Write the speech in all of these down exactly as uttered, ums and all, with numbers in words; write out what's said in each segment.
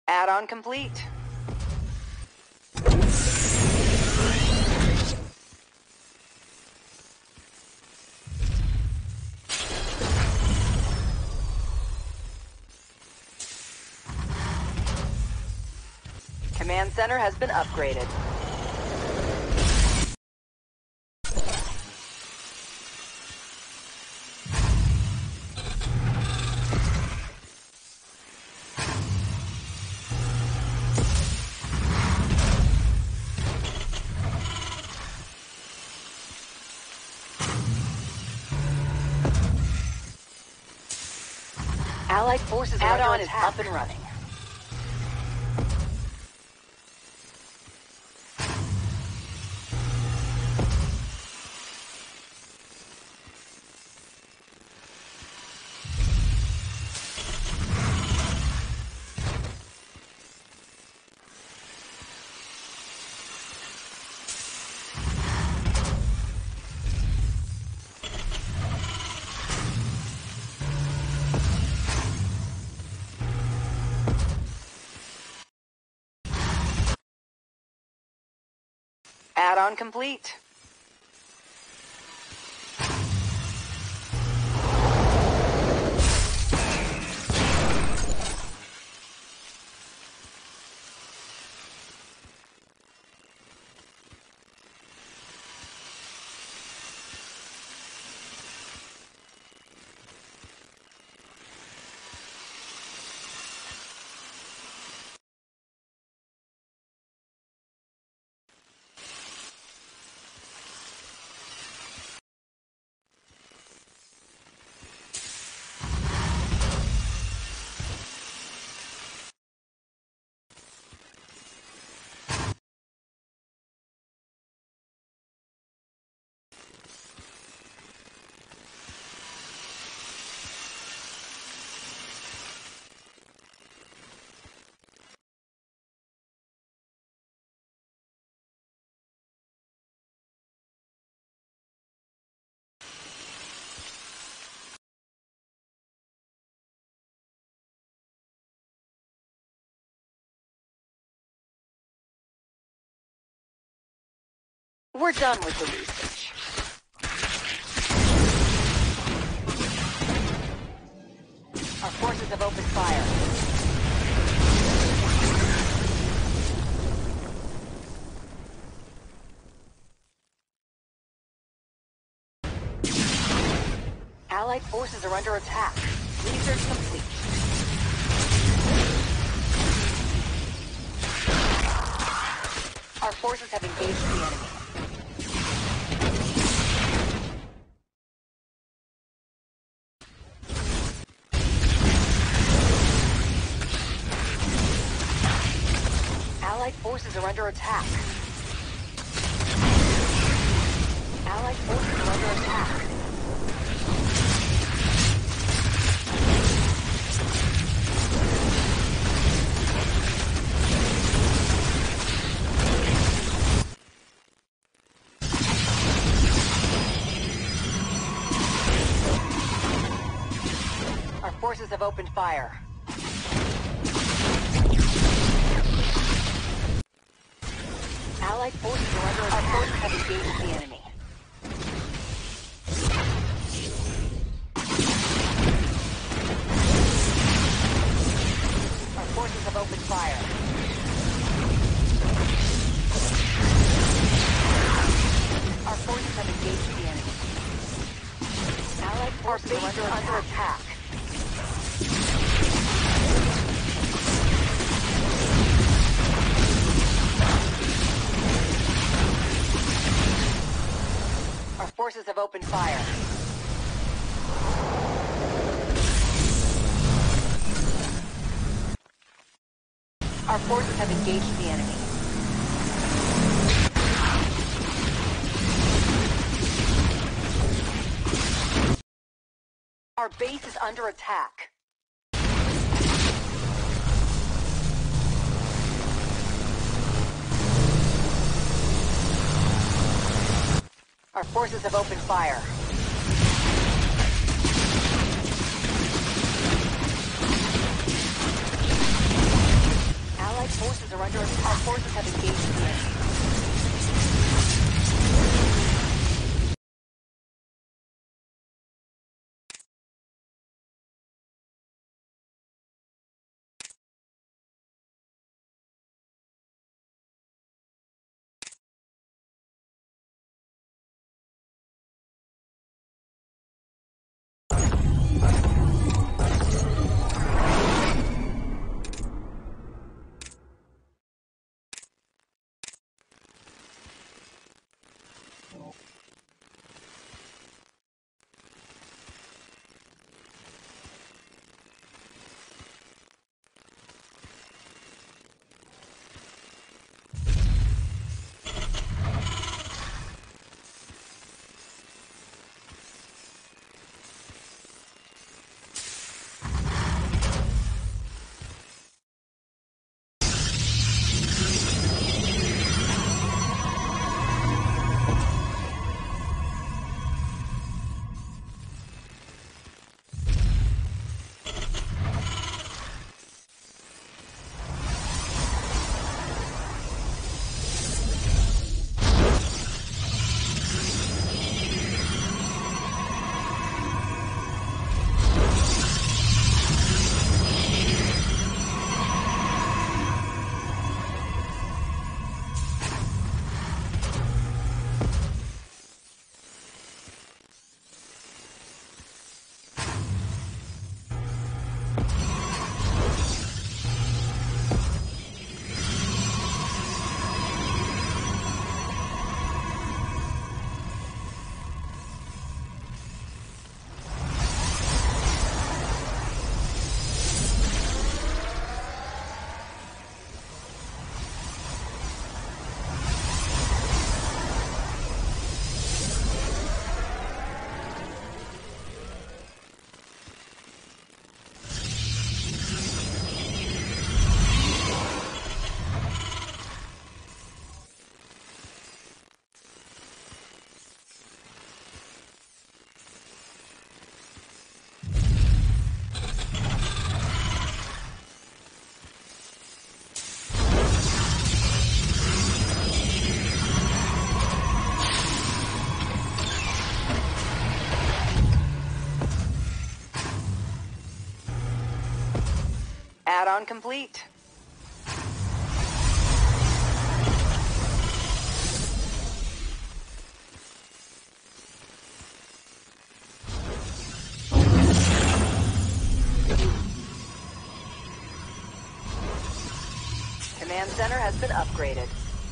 Add-on complete. Command center has been upgraded. Allied forces add-on is up and running. Add-on complete. We're done with the research. Our forces have opened fire. Allied forces are under attack. Research complete. Our forces have engaged the enemy. Allied forces are under attack. Allied forces are under attack. Our forces have opened fire. Allied forces are under attack. Our forces have engaged the enemy. Our forces have opened fire. Our forces have engaged the enemy. Allied forces are under, under attack. Our forces have opened fire. Our forces have engaged the enemy. Our base is under attack. Our forces have opened fire. under our forces have engaged the enemy. Add-on complete. Command center has been upgraded.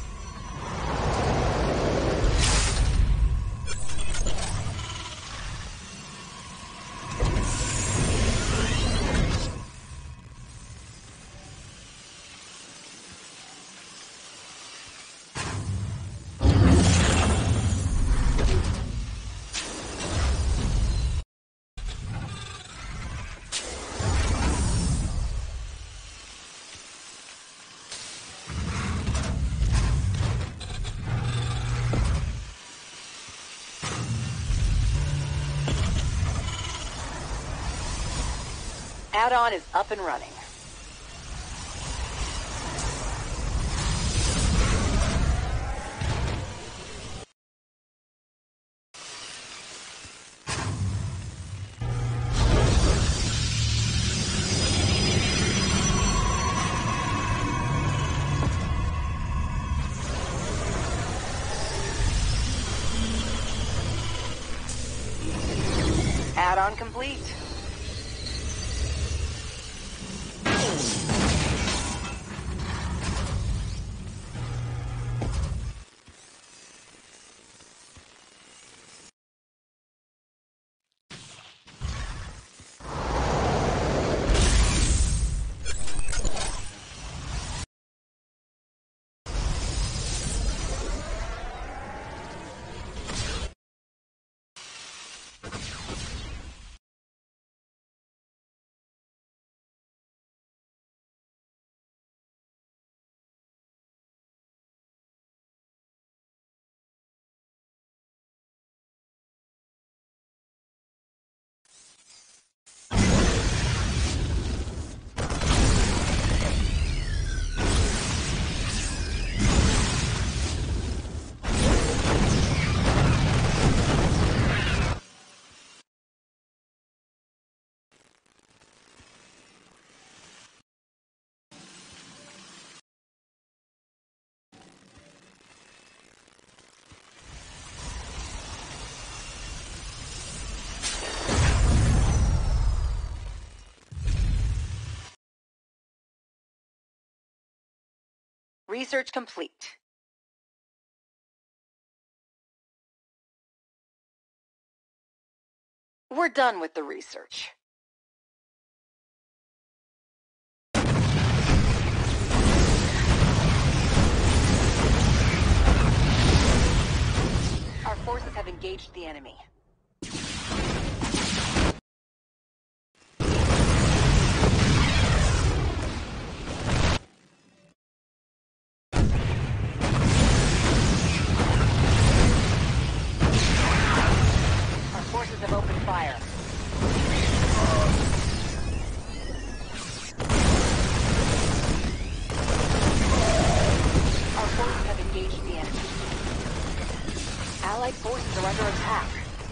Add-on is up and running. Add-on complete. Research complete. We're done with the research. Our forces have engaged the enemy. Our forces have opened fire. Our forces have engaged the enemy. Allied forces are under attack.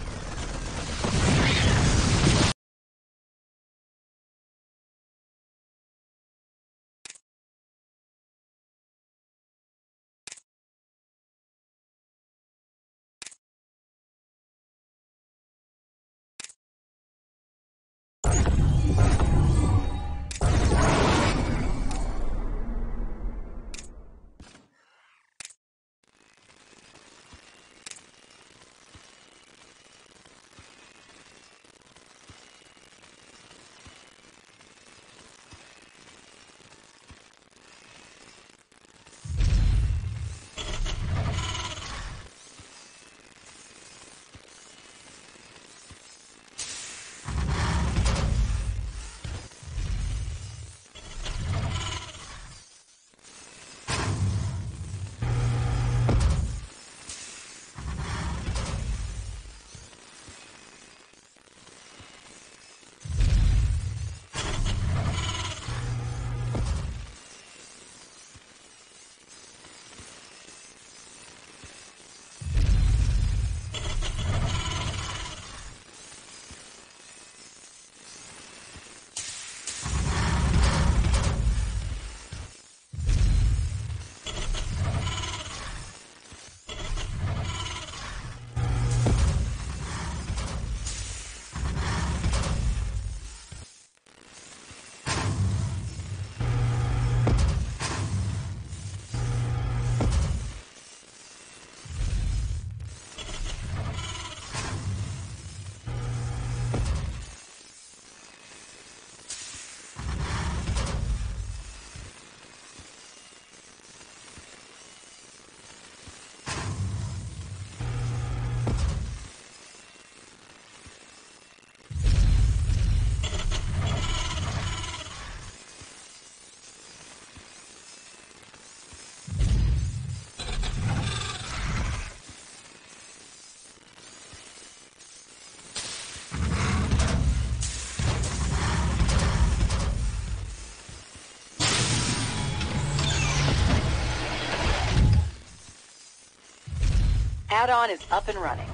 Add-on is up and running.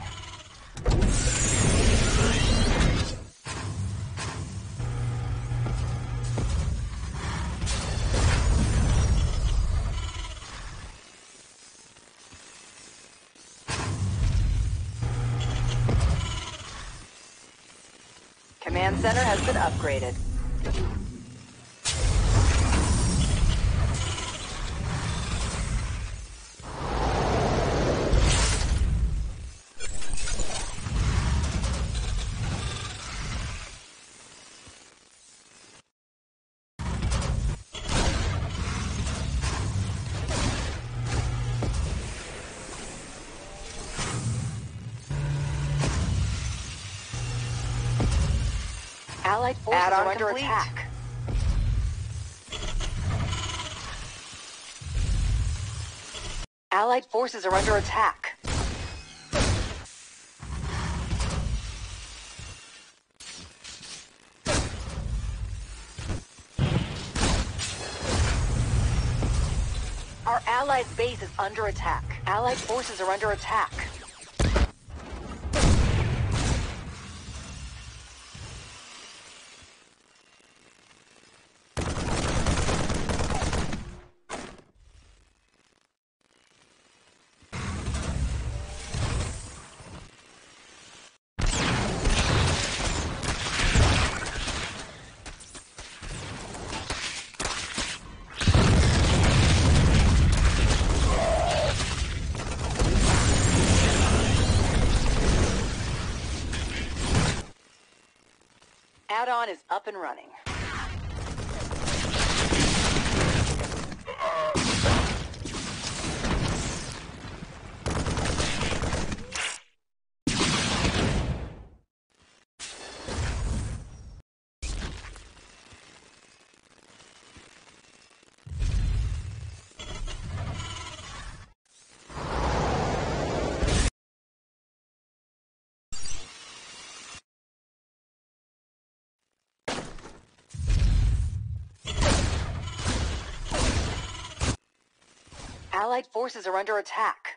Command center has been upgraded. Allied forces are under complete. attack. Allied forces are under attack. Our allied base is under attack. Allied forces are under attack. Squadron is up and running. Allied forces are under attack.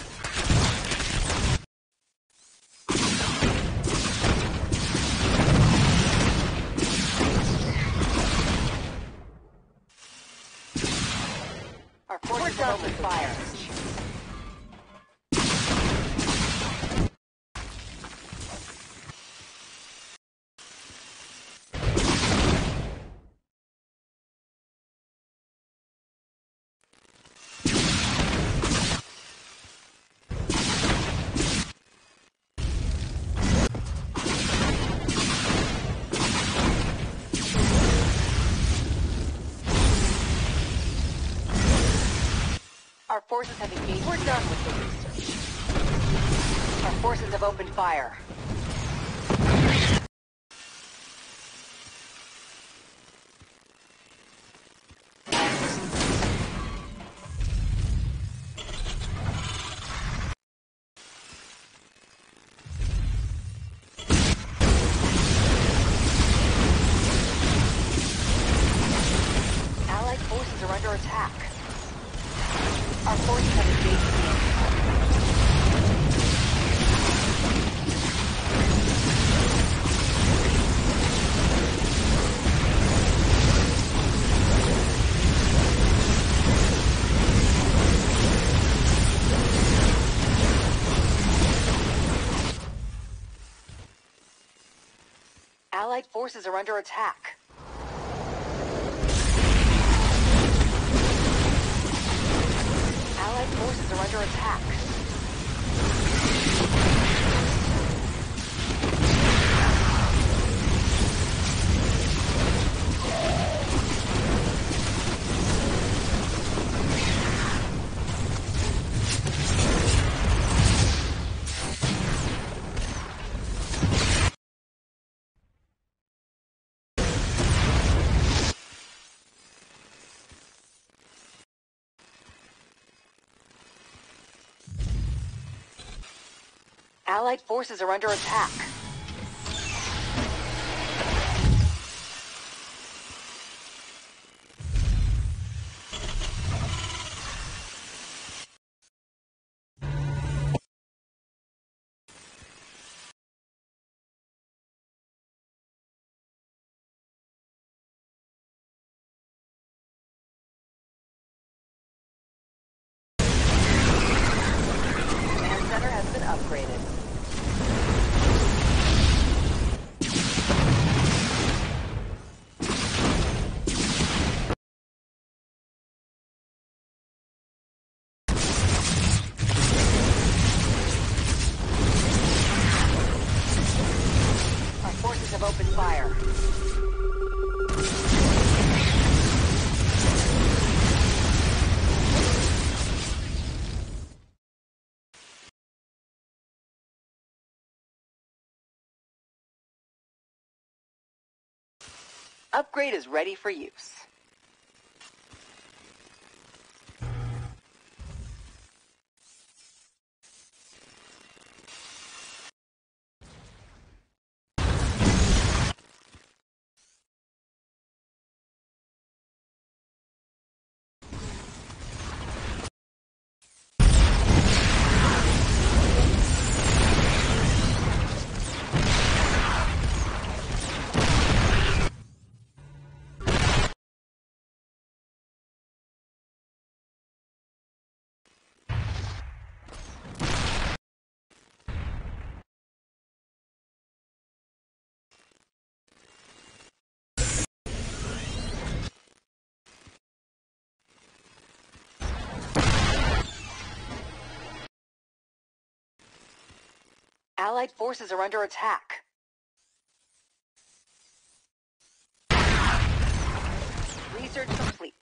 Our forces are open fire. Our forces have engaged. We're done with the research. Our forces have opened fire. Allied forces are under attack. Our forces have engaged the Allied forces are under attack. Allied forces are under attack. Allied forces are under attack. Command center has been upgraded. Our forces have opened fire. Upgrade is ready for use. Allied forces are under attack. complete.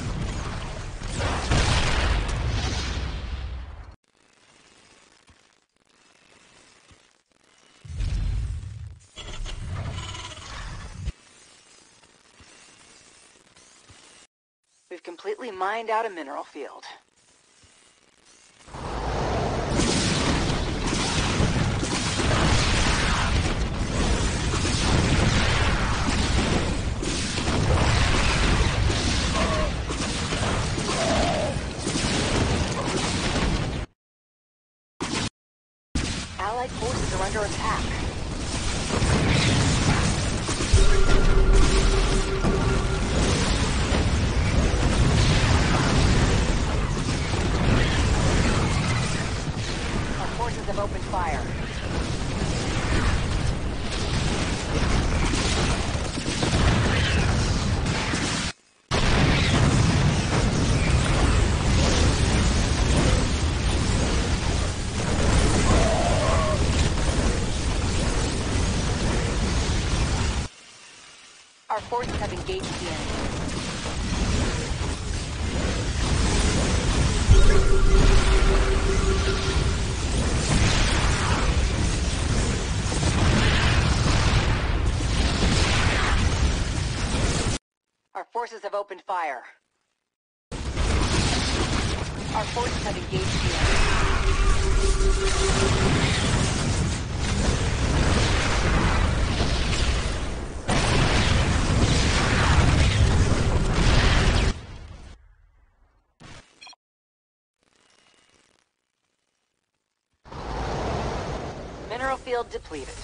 We've completely mined out a mineral field. Allied forces are under attack. Our forces have opened fire. Our forces have engaged the enemy. Our forces have opened fire. Our forces have engaged the enemy. Mineral field depleted.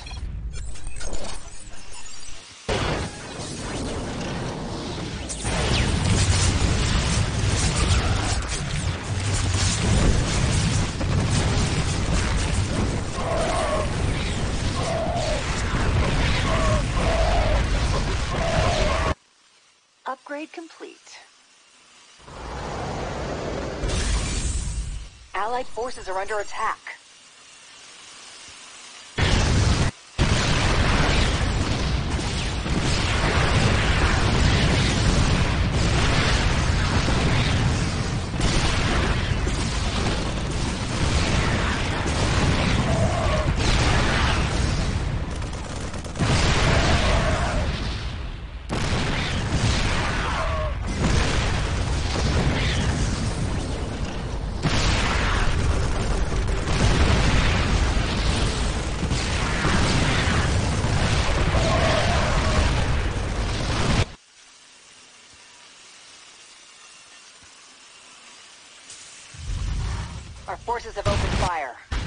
Upgrade complete. Allied forces are under attack. Our forces have opened fire.